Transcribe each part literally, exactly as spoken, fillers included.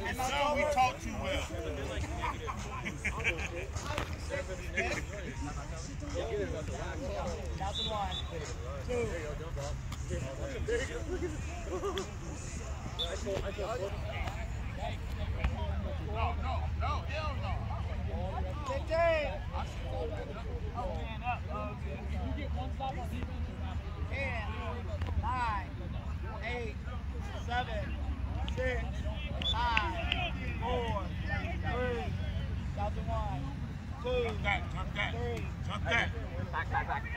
son, we talk too well. That's the one. Two. No, no, no, hell no. fifteen. Oh, man, up. Oh, You get one stop on defense. ten, nine, eight, seven, six, five, four, three, that's the one, two, Tuck that, tuck that. three, Tuck that. back, back, back.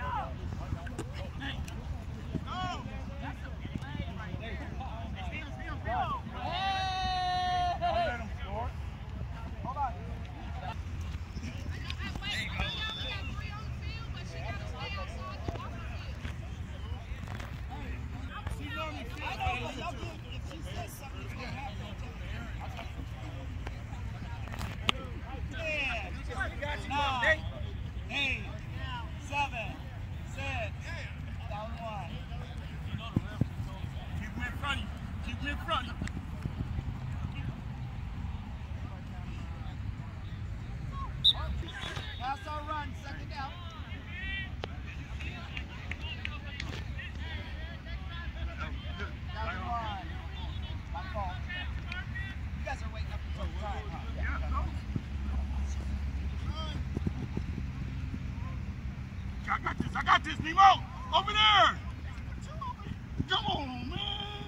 Don't let him score. Hold on. She normally feels I know, but y'all get, if she says something, it's gonna happen. ten, nine, eight, seven, six, that was one. Keep me in front of you. Keep me in front of you. Pass or run, second down. That was one. My fault. You guys are waiting up until time, huh? Yeah, no. I got this. I got this, Nemo. Over there. Come on, man.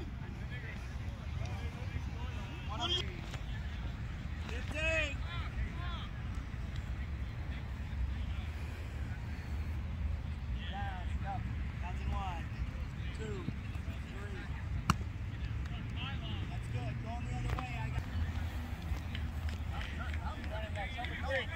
What are you? fifteen. Down, up. Counts in one, two, three. That's good. Going the other way. I got. Running back, number three.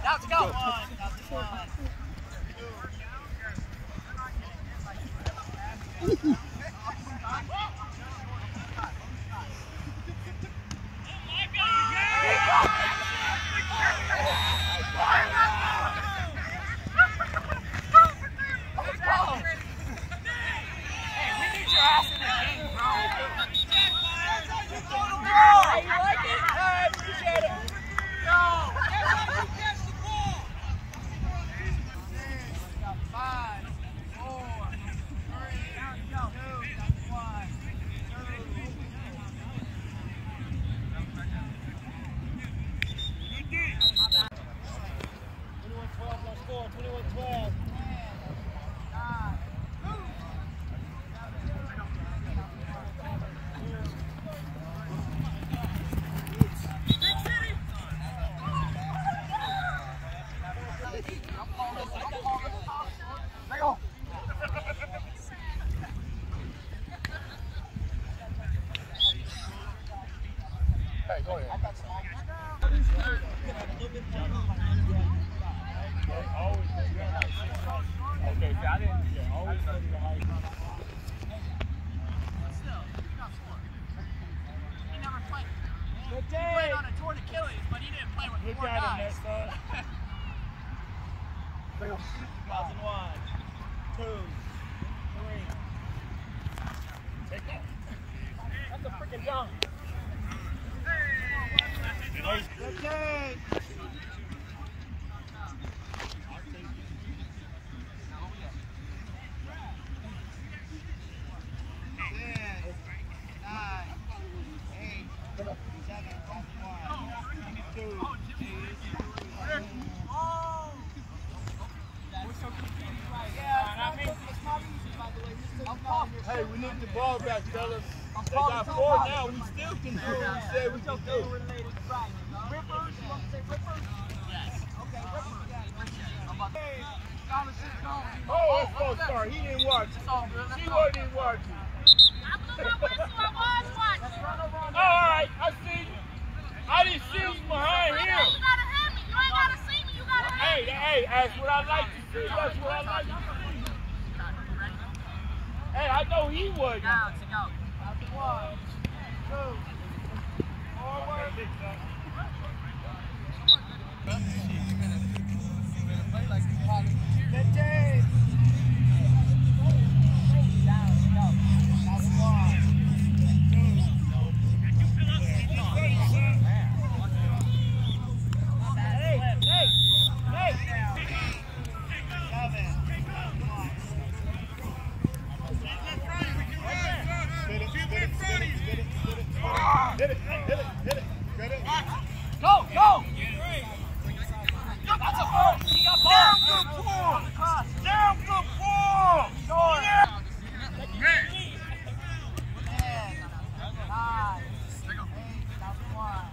Let's go. Hey, we need the ball back, fellas. They got four now. We still can do what we said we can do. Rippers? You want to say Rippers? Yes. Okay, Rippers. Oh, it's supposed to start. He didn't watch it. She wasn't watching. I was watching. Oh, all right, I see you. I didn't see you behind him. You gotta hit me. You ain't gotta see me. You gotta hit Hey, me. hey, that's what I like to see. That's what I like to see. Hey, I know he wasn't. Now to go. One, two, forward. Fifteen. Down, go. That's one. Hey, hey, hey. Seven. Hit it, hit it, hit it, hit it. Go, go! That's a ball! You got ball! Damn good ball! Damn good ball! Short! Yeah. Ten, nine, eight, that's one.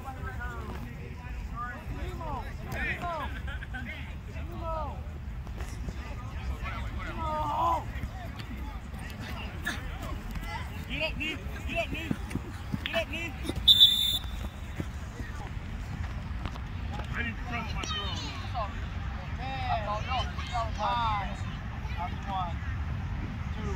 Nemo! Nemo! Nemo! Nemo! Get up, knee. Get up, knee. Get up, knee. I need to trust my throw. Ten, nine, that's one. Two.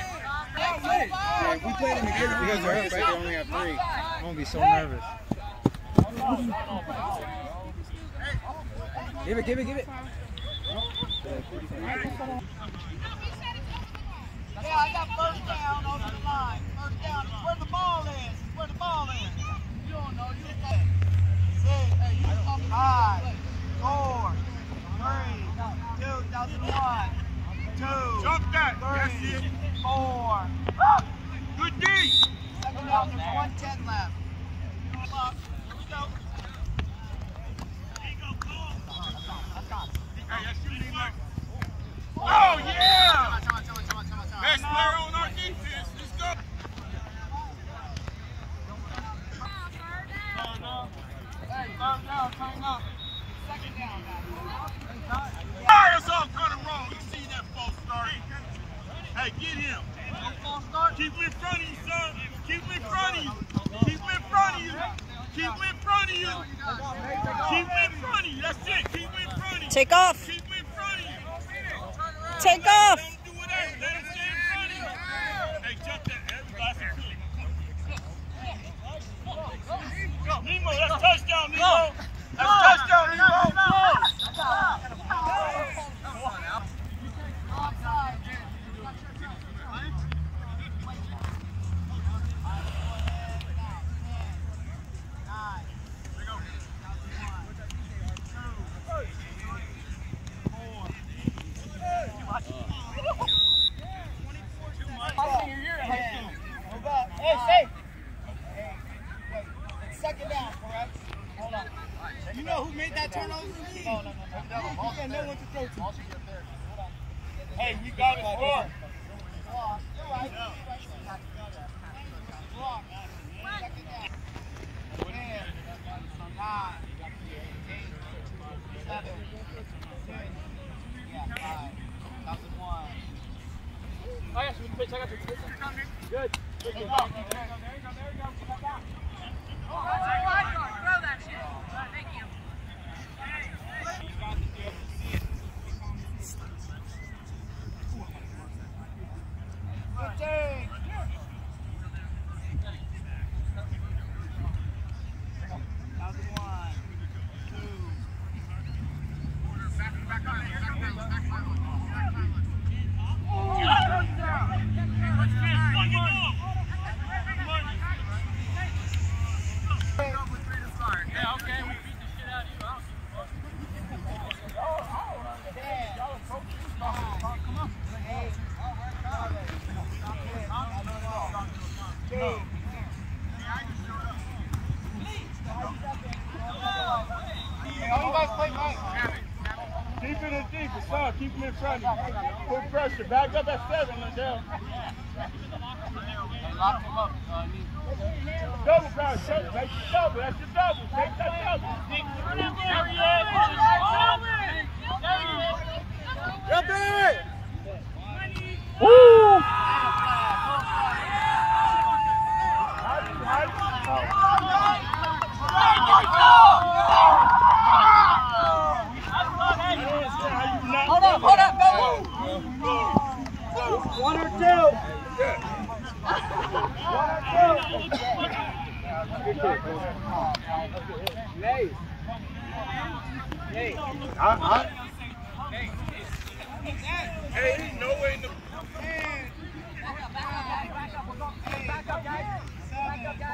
Because they're up, right? They only have three. I'm gonna be so nervous. Give it, give it, give it. Yeah, I got first down over the line. First down. It's where the ball is. It's where the ball is. You don't know. You don't know. Six, five, four, three, two, thousand one, two, Jump that. That's three, it. four. Good D. Second down, there's one ten left. Here we go. Hey, that's you, Nemo. Oh, yeah! Come on, come on, come on, come on, come on. Best player on our defense. Let's go. Hey, third down, tighten up. Second down now. Fire's all kind of wrong. You see that false start? Hey, get him. Keep him in front of you, son. Keep him in front of you. Keep him in front of you. Keep him in front of you. Keep him in front of you. That's it. Keep him in front of you. Take off. Keep him in front of you. Take off. Don't do whatever. Let him stay in front of you. Hey, jump that. Everybody's a good. Nemo, that's touchdown, Nemo. That's touchdown, Nemo. Hey, safe. Second down, correct? Hold on. You know who made that turnover? No, no, no, no. He had no one to throw to. Hey, we got it. Score. You're right. Block. Second down. Ten, nine, eight, seven, six, yeah, five, thousand one. I got you. Pitch. I got you. Good. There you go. There you go. There you go. There you go. Step out. Throw that shit. Thank you. fifteen. Thousand one, two. Back, back on. Back, back, back, back. Yeah, okay. We beat the shit out of you. Keep it in deep, son. Keep him in front of you. Put pressure. Back up at seven, Lindell. Lock him up. Uh, Double power, double. Make your double. That's your double. Take that double. There he is. Jump in! Woo! Hold up, hold up, go! One or two. Hey. Hey. I, I, hey, ain't no way in the... Back up, guys. Back up, guys.